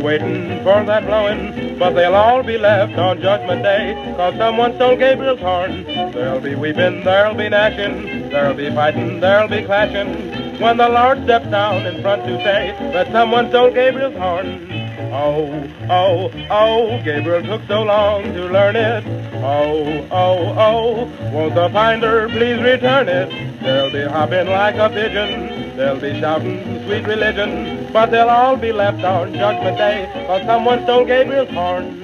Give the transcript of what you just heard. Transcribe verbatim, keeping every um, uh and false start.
waiting for that blowing, but they'll all be left on Judgment Day, 'cause someone stole Gabriel's horn. There'll be weeping, there'll be gnashing, there'll be fighting, there'll be clashing, when the Lord steps down in front to say that someone stole Gabriel's horn. Oh, oh, oh, Gabriel took so long to learn it. Oh, oh, oh, won't the finder please return it? They'll be hopping like a pigeon, they'll be shouting sweet religion, but they'll all be left on Judgment Day, 'cause someone stole Gabriel's horn.